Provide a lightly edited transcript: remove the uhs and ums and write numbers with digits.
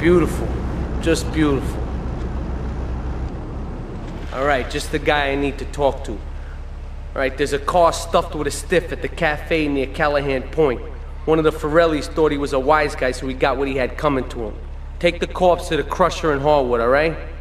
Beautiful. Just beautiful. Alright, just the guy I need to talk to. Alright, there's a car stuffed with a stiff at the cafe near Callahan Point. One of the Forellis thought he was a wise guy, so he got what he had coming to him. Take the corpse to the Crusher in Harwood, alright?